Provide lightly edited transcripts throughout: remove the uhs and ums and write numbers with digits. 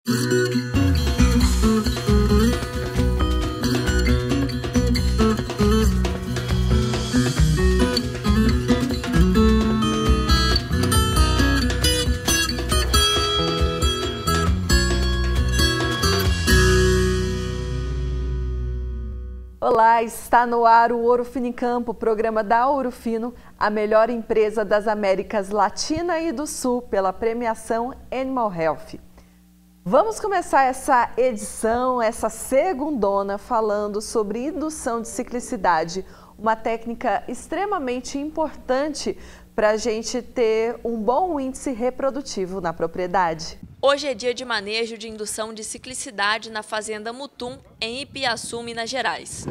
Olá, está no ar o Ouro Fino em Campo, programa da Ouro Fino, a melhor empresa das Américas Latina e do Sul pela premiação Animal Health. Vamos começar essa edição, essa segundona, falando sobre indução de ciclicidade, uma técnica extremamente importante para a gente ter um bom índice reprodutivo na propriedade. Hoje é dia de manejo de indução de ciclicidade na fazenda Mutum, em Ipiaçu, Minas Gerais.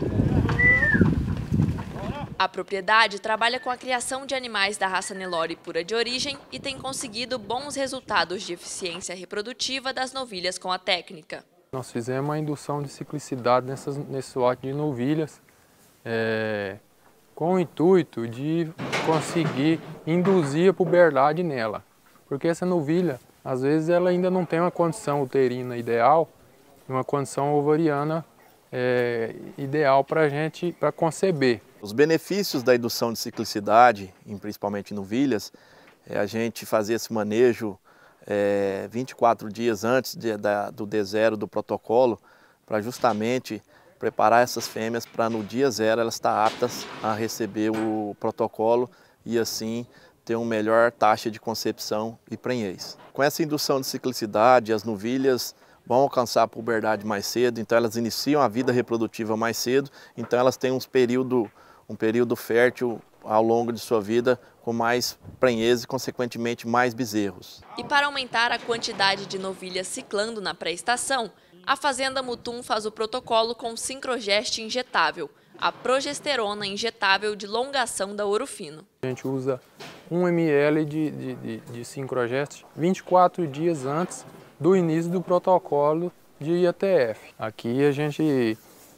A propriedade trabalha com a criação de animais da raça Nelore pura de origem e tem conseguido bons resultados de eficiência reprodutiva das novilhas com a técnica. Nós fizemos a indução de ciclicidade nesse lote de novilhas, com o intuito de conseguir induzir a puberdade nela, porque essa novilha, às vezes, ela ainda não tem uma condição uterina ideal, uma condição ovariana ideal para conceber. Os benefícios da indução de ciclicidade, principalmente em novilhas, é a gente fazer esse manejo 24 dias antes do D0 do protocolo, para justamente preparar essas fêmeas para no dia 0 elas estar aptas a receber o protocolo e assim ter uma melhor taxa de concepção e prenhez. Com essa indução de ciclicidade, as novilhas vão alcançar a puberdade mais cedo, então elas iniciam a vida reprodutiva mais cedo, então elas têm um período fértil ao longo de sua vida com mais prenhez e, consequentemente, mais bezerros. E para aumentar a quantidade de novilhas ciclando na pré-estação, a Fazenda Mutum faz o protocolo com Sincrogest injetável, a progesterona injetável de longa ação da Ouro Fino. A gente usa 1 ml de Sincrogest 24 dias antes do início do protocolo de IATF. Aqui a gente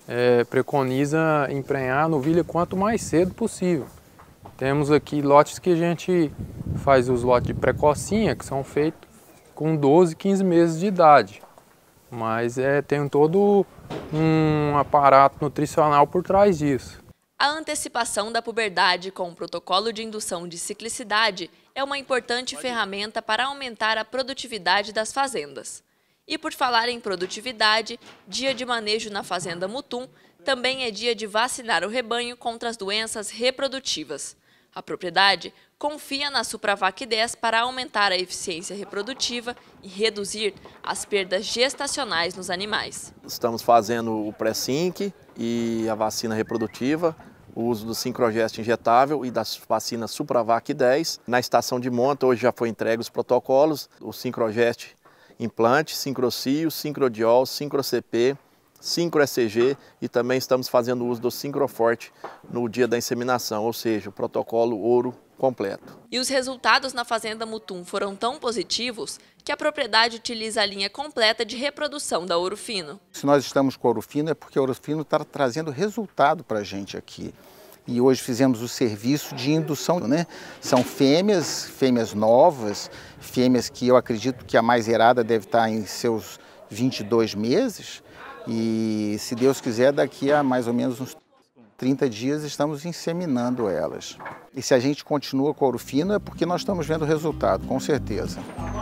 preconiza emprenhar a novilha quanto mais cedo possível. Temos aqui lotes que a gente faz os lotes de precocinha, que são feitos com 12, 15 meses de idade. Mas tem todo um aparato nutricional por trás disso. A antecipação da puberdade com o protocolo de indução de ciclicidade é uma importante ferramenta para aumentar a produtividade das fazendas. E por falar em produtividade, dia de manejo na Fazenda Mutum também é dia de vacinar o rebanho contra as doenças reprodutivas. A propriedade confia na Supravac 10 para aumentar a eficiência reprodutiva e reduzir as perdas gestacionais nos animais. Estamos fazendo o pré-sync e a vacina reprodutiva, o uso do Sincrogest injetável e das vacinas Supravac 10. Na estação de monta, hoje já foi entregue os protocolos, o Sincrogest implante, Sincrocio, Sincrodiol, Sincro-CP, Sincro-ECG e também estamos fazendo uso do Sincroforte no dia da inseminação, ou seja, o protocolo ouro completo. E os resultados na Fazenda Mutum foram tão positivos que a propriedade utiliza a linha completa de reprodução da Ouro Fino. Se nós estamos com a Ouro Fino é porque a Ouro Fino está trazendo resultado para a gente aqui. E hoje fizemos o serviço de indução, né? São fêmeas novas, fêmeas que eu acredito que a mais errada deve estar em seus 22 meses. E se Deus quiser, daqui a mais ou menos uns 30 dias estamos inseminando elas. E se a gente continua com o Ouro Fino é porque nós estamos vendo o resultado, com certeza.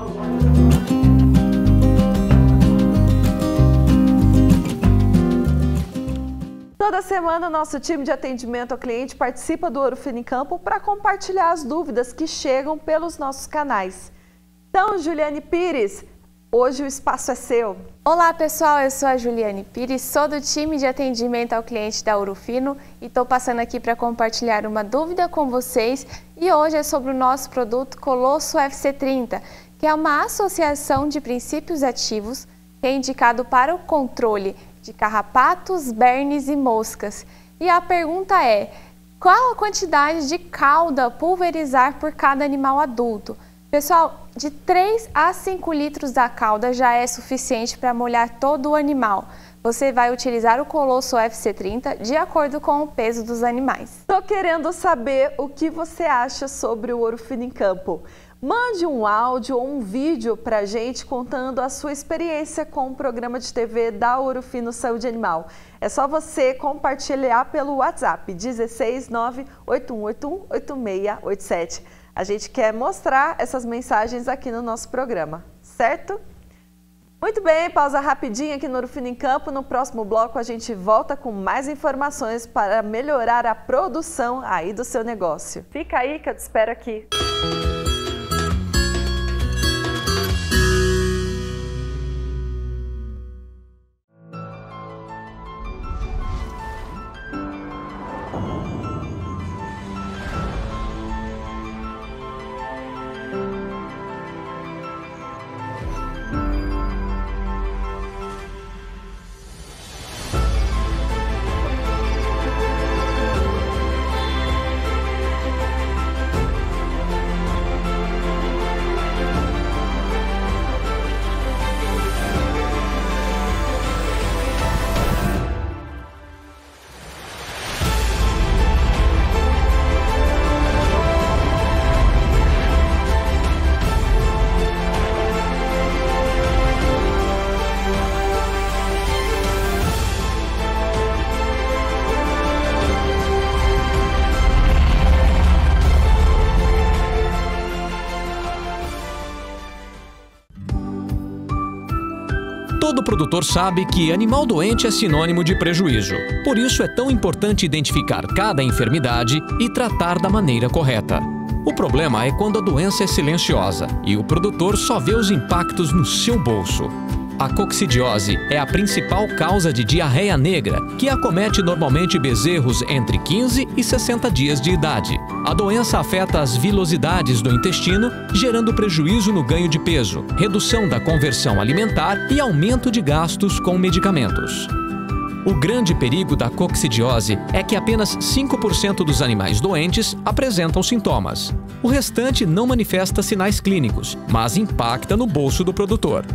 Toda semana, o nosso time de atendimento ao cliente participa do Ouro Fino em Campo para compartilhar as dúvidas que chegam pelos nossos canais. Então, Juliane Pires, hoje o espaço é seu. Olá pessoal, eu sou a Juliane Pires, sou do time de atendimento ao cliente da Ouro Fino e estou passando aqui para compartilhar uma dúvida com vocês e hoje é sobre o nosso produto Colosso FC30, que é uma associação de princípios ativos que é indicado para o controle de carrapatos, bernes e moscas. E a pergunta é, qual a quantidade de cauda pulverizar por cada animal adulto? Pessoal, de 3 a 5 litros da cauda já é suficiente para molhar todo o animal. Você vai utilizar o Colosso FC30 de acordo com o peso dos animais. Estou querendo saber o que você acha sobre o Ouro Fino em Campo. Mande um áudio ou um vídeo para a gente contando a sua experiência com o programa de TV da Ouro Fino Saúde Animal. É só você compartilhar pelo WhatsApp 16 98181 8687. A gente quer mostrar essas mensagens aqui no nosso programa, certo? Muito bem, pausa rapidinha aqui no Ouro Fino em Campo. No próximo bloco a gente volta com mais informações para melhorar a produção aí do seu negócio. Fica aí que eu te espero aqui. Todo produtor sabe que animal doente é sinônimo de prejuízo. Por isso é tão importante identificar cada enfermidade e tratar da maneira correta. O problema é quando a doença é silenciosa e o produtor só vê os impactos no seu bolso. A coccidiose é a principal causa de diarreia negra, que acomete normalmente bezerros entre 15 e 60 dias de idade. A doença afeta as vilosidades do intestino, gerando prejuízo no ganho de peso, redução da conversão alimentar e aumento de gastos com medicamentos. O grande perigo da coccidiose é que apenas 5% dos animais doentes apresentam sintomas. O restante não manifesta sinais clínicos, mas impacta no bolso do produtor.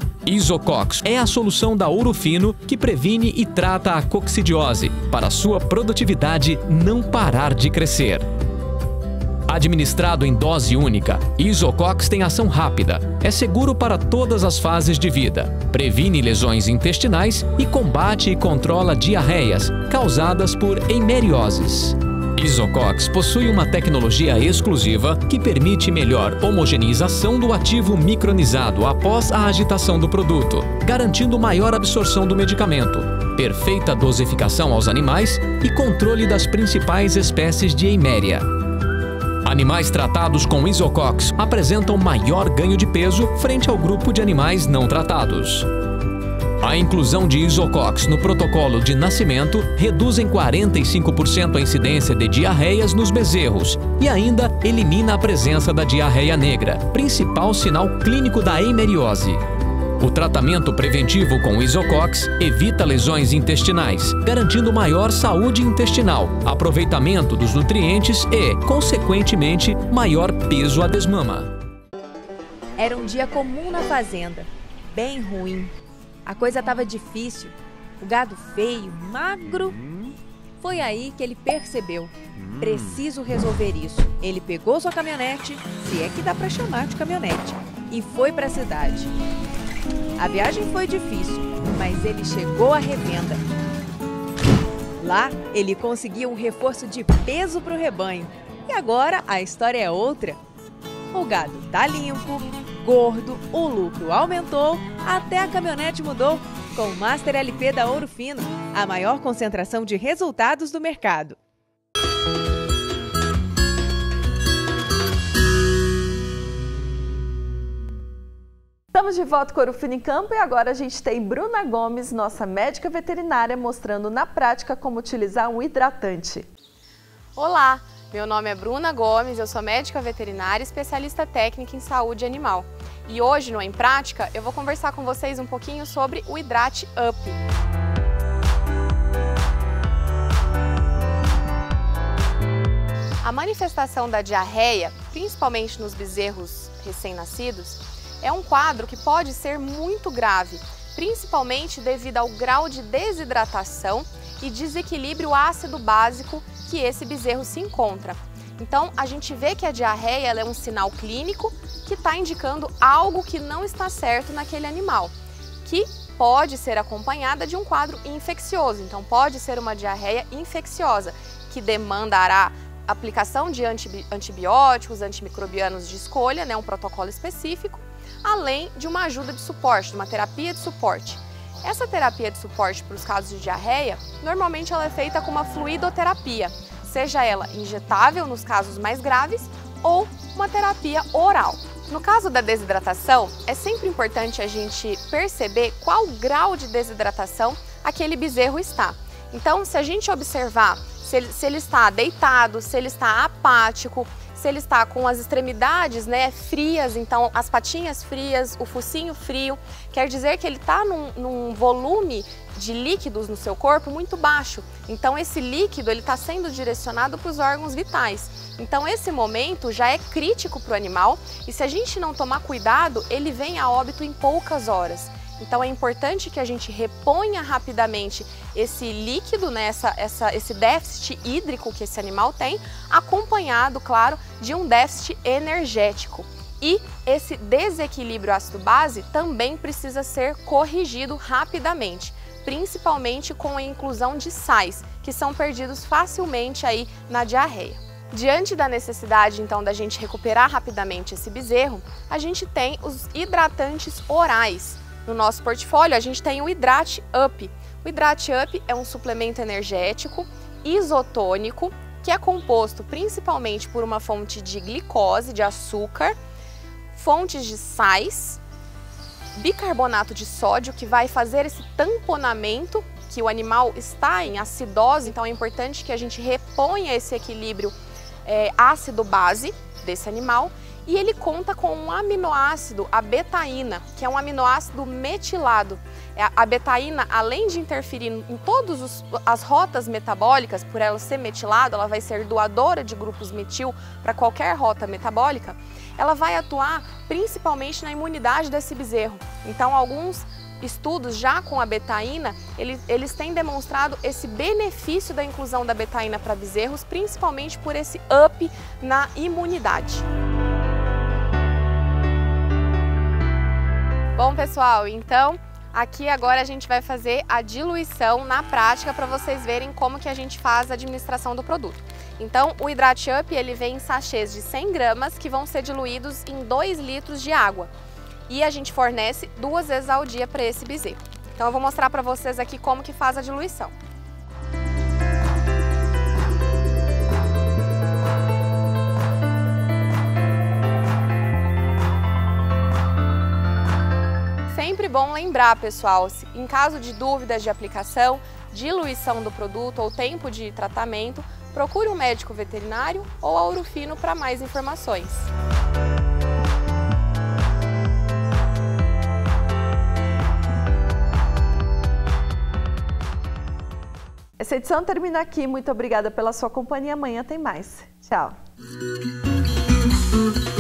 Isocox é a solução da Ouro Fino que previne e trata a coccidiose para sua produtividade não parar de crescer. Administrado em dose única, Isocox tem ação rápida, é seguro para todas as fases de vida, previne lesões intestinais e combate e controla diarreias causadas por eimerioses. Isocox possui uma tecnologia exclusiva que permite melhor homogeneização do ativo micronizado após a agitação do produto, garantindo maior absorção do medicamento, perfeita dosificação aos animais e controle das principais espécies de eiméria. Animais tratados com Isocox apresentam maior ganho de peso frente ao grupo de animais não tratados. A inclusão de Isocox no protocolo de nascimento reduz em 45% a incidência de diarreias nos bezerros e ainda elimina a presença da diarreia negra, principal sinal clínico da eimeriose. O tratamento preventivo com Isocox evita lesões intestinais, garantindo maior saúde intestinal, aproveitamento dos nutrientes e, consequentemente, maior peso à desmama. Era um dia comum na fazenda, bem ruim. A coisa estava difícil, o gado feio, magro. Foi aí que ele percebeu, preciso resolver isso. Ele pegou sua caminhonete, se é que dá para chamar de caminhonete, e foi para a cidade. A viagem foi difícil, mas ele chegou à revenda. Lá, ele conseguiu um reforço de peso para o rebanho. E agora a história é outra. O gado tá limpo, gordo, o lucro aumentou, até a caminhonete mudou. Com o Master LP da Ouro Fino, a maior concentração de resultados do mercado. Estamos de volta com o Ouro Fino em Campo e agora a gente tem Bruna Gomes, nossa médica veterinária, mostrando na prática como utilizar um hidratante. Olá, meu nome é Bruna Gomes, eu sou médica veterinária e especialista técnica em saúde animal. E hoje, no Em Prática, eu vou conversar com vocês um pouquinho sobre o Hidrate Up. A manifestação da diarreia, principalmente nos bezerros recém-nascidos, é um quadro que pode ser muito grave, principalmente devido ao grau de desidratação e desequilíbrio ácido básico que esse bezerro se encontra. Então, a gente vê que a diarreia ela é um sinal clínico que está indicando algo que não está certo naquele animal, que pode ser acompanhada de um quadro infeccioso. Então, pode ser uma diarreia infecciosa, que demandará aplicação de antibióticos, antimicrobianos de escolha, né, um protocolo específico, além de uma ajuda de suporte, de uma terapia de suporte. Essa terapia de suporte para os casos de diarreia, normalmente ela é feita com uma fluidoterapia, seja ela injetável nos casos mais graves ou uma terapia oral. No caso da desidratação, é sempre importante a gente perceber qual grau de desidratação aquele bezerro está. Então, se a gente observar se ele está deitado, se ele está apático, se ele está com as extremidades, né, frias, então as patinhas frias, o focinho frio, quer dizer que ele está num volume de líquidos no seu corpo muito baixo. Então esse líquido ele está sendo direcionado para os órgãos vitais. Então esse momento já é crítico para o animal e se a gente não tomar cuidado, ele vem a óbito em poucas horas. Então é importante que a gente reponha rapidamente esse líquido, né, esse déficit hídrico que esse animal tem, acompanhado, claro, de um déficit energético. E esse desequilíbrio ácido-base também precisa ser corrigido rapidamente, principalmente com a inclusão de sais, que são perdidos facilmente aí na diarreia. Diante da necessidade, então, da gente recuperar rapidamente esse bezerro, a gente tem os hidratantes orais. No nosso portfólio, a gente tem o Hidrate Up. O Hidrate Up é um suplemento energético isotônico que é composto principalmente por uma fonte de glicose, de açúcar, fontes de sais, bicarbonato de sódio, que vai fazer esse tamponamento, que o animal está em acidose, então é importante que a gente reponha esse equilíbrio ácido-base desse animal. E ele conta com um aminoácido, a betaína, que é um aminoácido metilado. A betaína, além de interferir em todas as rotas metabólicas, por ela ser metilado, ela vai ser doadora de grupos metil para qualquer rota metabólica, ela vai atuar principalmente na imunidade desse bezerro. Então, alguns estudos já com a betaína, eles têm demonstrado esse benefício da inclusão da betaína para bezerros, principalmente por esse up na imunidade. Bom, pessoal, então aqui agora a gente vai fazer a diluição na prática para vocês verem como que a gente faz a administração do produto. Então, o Hidrate Up, ele vem em sachês de 100 gramas que vão ser diluídos em 2 litros de água. E a gente fornece 2 vezes ao dia para esse bezerro. Então, eu vou mostrar para vocês aqui como que faz a diluição. Sempre bom lembrar, pessoal, em caso de dúvidas de aplicação, diluição do produto ou tempo de tratamento, procure um médico veterinário ou a Ouro Fino para mais informações. Essa edição termina aqui. Muito obrigada pela sua companhia. Amanhã tem mais. Tchau.